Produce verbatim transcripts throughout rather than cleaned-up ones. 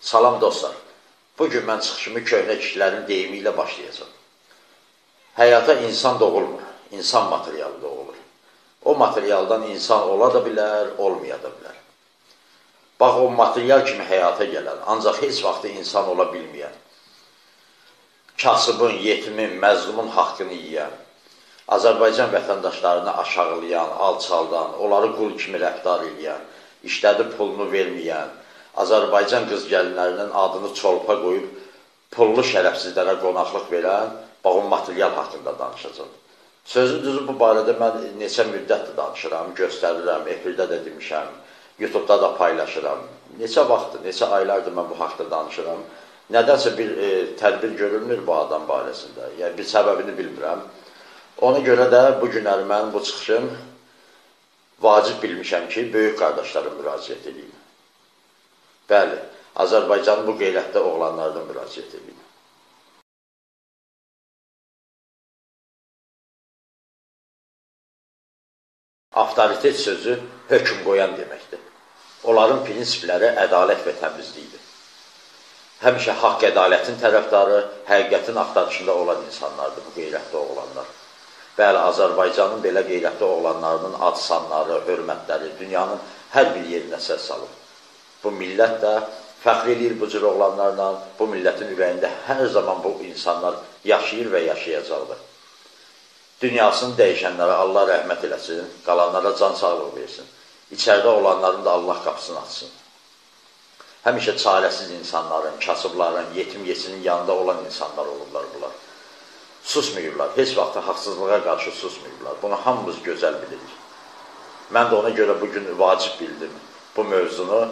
Salam dostlar, bugün mən çıxışımı köhnə kişilərin deyimi ilə başlayacağım. Həyata insan doğulmur, insan materialı doğulur. O materialdan insan ola da bilər, olmaya da bilər. Bax, o material kimi həyata gələn, ancaq heç vaxtı insan ola bilməyən, kasıbın, yetimin, məzlumun haqqını yiyən, Azərbaycan vətəndaşlarını aşağılayan, alçaldan, onları qul kimi rəftar edən, işlədi pulunu verməyən, Azərbaycan qız gəlinlərinin adını çolpa qoyub pullu şərəfsizlərə qonaqlıq verən, bax, o material haqqında danışacağım. Sözün düzü bu barədə mən neçə müddətdir danışıram, göstərirəm, efirdə də demişəm, YouTube'da da paylaşıram. Neçə vaxtdır, neçə aylardır mən bu haqda danışıram. Nədənsə bir e, tədbir görülmür bu adam barəsində, yəni bir səbəbini bilmirəm. Ona görə də bu günləri mən bu çıxışım vacib bilmişəm ki, böyük qardaşlarım müraciət edeyim. Bəli, Azərbaycanın bu qeyrətdə oğlanlarına müraciət edeyim. Avtoritet sözü hökm qoyan deməkdir. Onların prinsipləri ədalət və təmizlikdir. Həmişə haqq ədalətin tərəfdarı, həqiqətin axtarışında olan insanlardır bu qeyrətdə oğlanlar. Bəli, Azərbaycanın belə qeyrətdə oğlanlarının ad sanları, hörmətləri dünyanın hər bir yerinə səs salıb. Bu millət də fəxr edir bu cür oğlanlarla, bu millətin ürəyində hər zaman bu insanlar yaşayır və yaşayacaqdır. Dünyasını dəyişənlərə Allah rəhmət eləsin, qalanlara can sağlığı versin. İçəridə olanların da Allah qapısını açsın. Həmişə çarəsiz insanların, kasıbların, yetim yesinin yanında olan insanlar olurlar bunlar. Susmuyurlar, heç vaxt haqsızlığa qarşı susmuyurlar. Bunu hamımız gözəl bilirik. Mən də ona görə bugün vacib bildim bu mövzunu.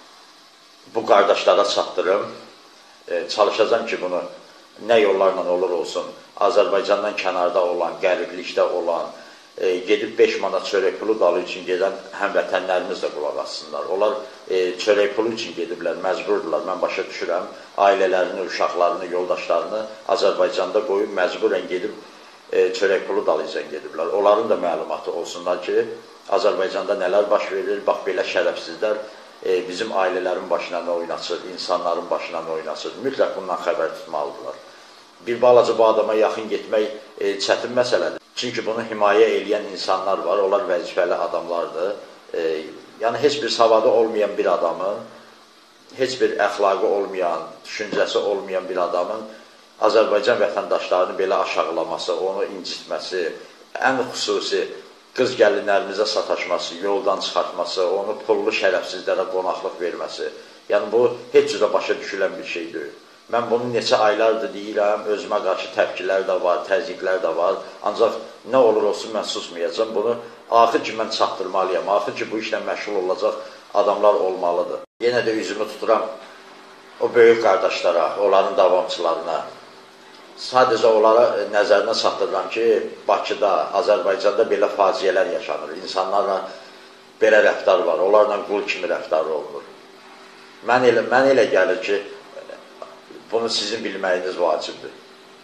Bu qardaşlara çatdırım, e, çalışacağım ki, bunu nə yollarla olur olsun, Azərbaycandan kənarda olan, qəriblikdə olan, e, gedib beş manat çörək pulu dalı üçün gedən həmvətənlərimiz də qulaq assınlar. Onlar e, çörək pulu üçün gediblər, məcburdurlar, mən başa düşürəm, ailələrini, uşaqlarını, yoldaşlarını Azərbaycanda qoyub, məcburən gedib e, çörək pulu dalı üçün gediblər. Onların da məlumatı olsunlar ki, Azərbaycanda nələr baş verir, bax, belə şərəfsizlər, E, bizim ailələrin başına nə oynasır, insanların başına nə oynasır, mütləq bundan xəbər tutmalıdırlar. Bir balaca bu adama yaxın getmək e, çətin məsələdir. Çünki bunu himayə eləyən insanlar var, onlar vəzifəli adamlardır. E, yəni, heç bir savadı olmayan bir adamın, heç bir əxlaqı olmayan, düşüncəsi olmayan bir adamın Azərbaycan vətəndaşlarını belə aşağılaması, onu incitməsi, ən xüsusi qız gəlinlərimizə sataşması, yoldan çıxartması, onu pullu şərəfsizlərə qonaqlıq verməsi. Yəni, bu heç cürə başa düşülən bir şey deyil. Mən bunu neçə aylardır deyirəm, özümə qarşı təpkilər də var, təzyiqlər də var. Ancaq nə olur olsun, mən susmayacam. Bunu axır ki, mən çatdırmalıyam. Axır ki, bu işlə məşğul olacaq adamlar olmalıdır. Yenə də üzümü tuturam o böyük qardaşlara, onların davamçılarına. Sadəcə onlara nəzərinə çatdırıram ki, Bakıda, Azərbaycanda belə faciələr yaşanır. İnsanlarla belə rəftar var, onlarla qul kimi rəftar olunur. Mən elə, mən elə gəlir ki, bunu sizin bilməyiniz vacibdir.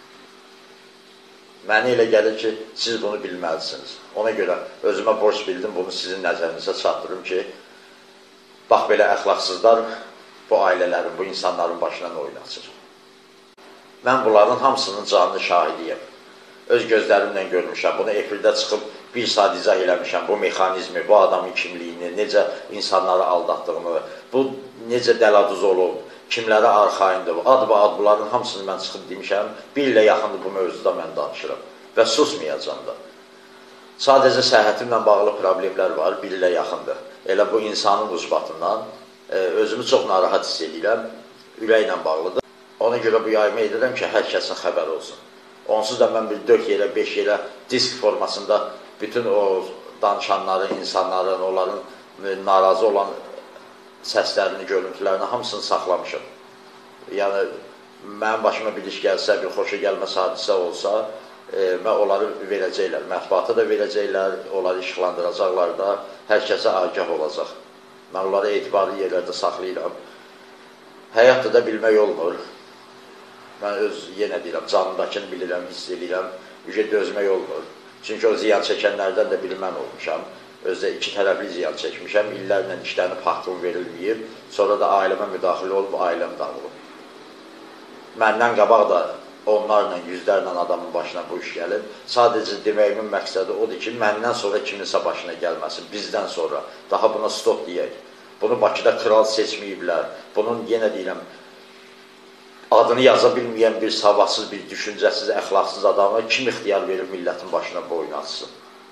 Mənə elə gəlir ki, siz bunu bilməlisiniz. Ona görə özümə borc bildim, bunu sizin nəzərinizə çatdırım ki, bax, belə əxlaqsızlar bu ailələrin, bu insanların başına nə oynasır. Mən bunların hamısının canlı şahidiyəm. Öz gözlərimlə görmüşəm, bunu efirdə çıxıb bir saat izah eləmişəm, bu mexanizmi, bu adamın kimliyini, necə insanları aldatdığını, bu necə dəladuz olub, kimlərə arxayındır, ad və ad bunların hamısını mən çıxıb demişəm, bir ilə yaxındır bu mövzuda mən danışıram və susmayacam da. Sadəcə səhhətimlə bağlı problemlər var, bir ilə yaxındır. Elə bu insanın ucbatından özümü çox narahat hiss edirəm, ürəklə bağlıdır. Ona görə bu yayma edirəm ki, hər kəsin xəbəri olsun. Onsuz da mən bir dörd yerə, beş yerə disk formasında bütün o danışanların, insanların, onların narazı olan səslərini, görüntülərini hamısını saxlamışım. Yəni, mənim başıma bir iş gəlsə, bir xoşa gəlməz hadisə olsa, e, mən onları verəcəklər, mətbuata da verəcəklər, onları işıqlandıracaqlar da, hər kəsə agah olacaq. Mən onları etibarlı yerlərdə saxlayıram. Həyatda da bilmək olmur. Mən öz, yenə deyirəm, canımdakını bilirəm, hiss edirəm, ücə dözmək olmur. Çünki o ziyan çəkənlərdən də biri mən olmuşam. özdə iki tərəfli ziyan çəkmişəm, illərlə işlərini haqqım verilməyib, sonra da ailəmə müdaxilə olub, ailəm dağılıb. Məndən qabaq da onlarla, yüzlərlə adamın başına bu iş gəlib. Sadəcə deməyimin məqsədi odur ki, məndən sonra kiminsə başına gəlməsin, bizdən sonra. Daha buna stop deyək. Bunu Bakıda kral seçməyiblər. Bunun, yenə deyirəm, adını yaza bilməyən bir savadsız, bir düşüncəsiz, əxlaqsız adamı kim ixtiyar verir millətin başına boyun açsın?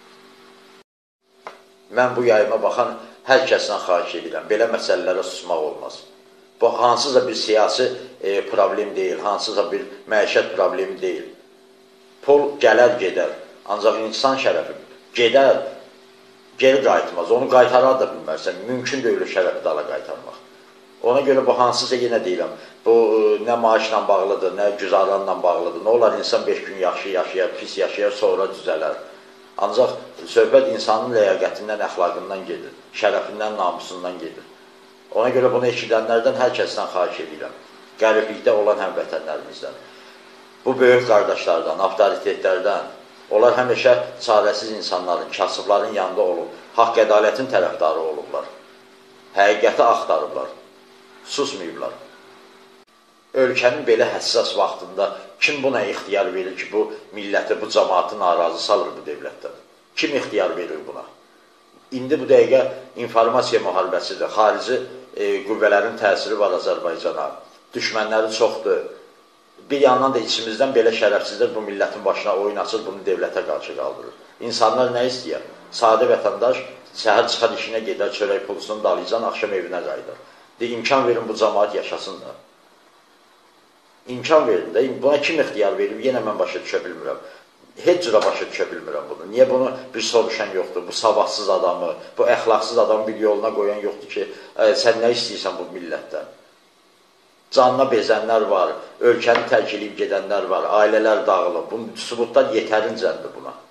Mən bu yayıma baxan hər kəsdən xahiş edirəm. Belə məsələlərə susmaq olmaz. Bu, hansısa bir siyasi e, problem deyil, hansısa bir məişət problemi deyil. Pul gələr, gedər. Ancaq insan şərəfi gedər, geri qayıtmaz. Onu qaytarar da bilmərsən. Mümkün deyil şərəfi dala qaytarmaq. Ona görə bu hansısa yenə deyirəm, bu e, nə maaşla bağlıdır, nə güzaranla bağlıdır. Nə olar, insan beş gün yaxşı yaşayar, pis yaşayar, sonra düzələr. Ancaq söhbət insanın ləyaqətindən, əxlaqından gedir, şərəfindən, namusundan gedir. Ona görə bunu eşidənlərdən hər kəsdən xahiş edirəm. Qəriblikdə olan həmvətənlərimizdən. Bu böyük qardaşlardan, avtoritetlərdən, onlar həmişə çarəsiz insanların, kasıbların yanında olub, haqq ədalətin tərəfdarı olublar. Həqiqəti axtarıblar, susmayıblar. Ölkənin belə həssas vaxtında kim buna ixtiyar verir ki, bu milləti, bu cəmaatı narazı salır bu devlətdən? Kim ixtiyar verir buna? İndi bu dəqiqə informasiya müharibəsidir. Xarici e, qüvvələrin təsiri var Azərbaycana. Düşmənləri çoxdur. Bir yandan da içimizdən belə şərəfsizlər bu millətin başına oyun açır, bunu devlətə qarşı qaldırır. İnsanlar nə istəyər? Sadə vətəndaş səhər çıxar işinə gedər, çörək pulusunu dalayacan, axşam evinə qayıdır. De, imkan verin bu cəmaat yaşasın da. İmkan verin də. Buna kim ixtiyar verir? Yenə mən başa düşə bilmirəm. Heç cürə başa düşə bilmirəm bunu. Niyə bunu bir soruşan yoxdur? Bu savadsız adamı, bu əxlaqsız adamı bir yoluna qoyan yoxdur ki, sən nə istəyirsən bu millətdən? Canına bezənlər var, ölkəni tərk edib gedənlər var, ailələr dağılıb. Bunun sübutlar yetərincədir buna.